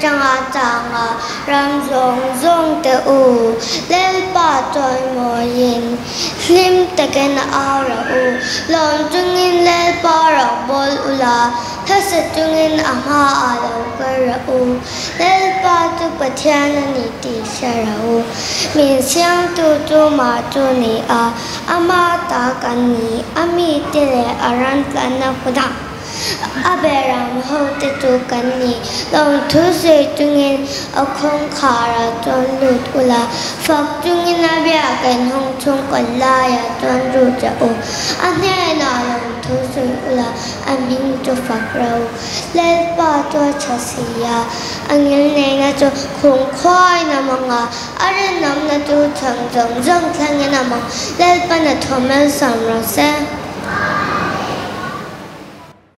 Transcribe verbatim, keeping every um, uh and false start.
changa changa ram zong zong te u lel pa toy mo yin lim te ken ara u lon tungin lel pa ra bol ula thasa tungin ama alo kara u lel pa tu pathian ni ti shara u min siang tu tu ma tu ni a ama ta kan ni ami te le aran plan na khuda aberam ho te tu kan ni long thu se tungin akhong khara ton lut ula fak tungin abya kan hong chung kon la ya ton ru ja o ane na long thu se ula amin tu fak rau lel pa to chasiya angil ne na to khong khoi na manga are nam na tu chang jong jong thang na ma lel pa na thomel sam ra se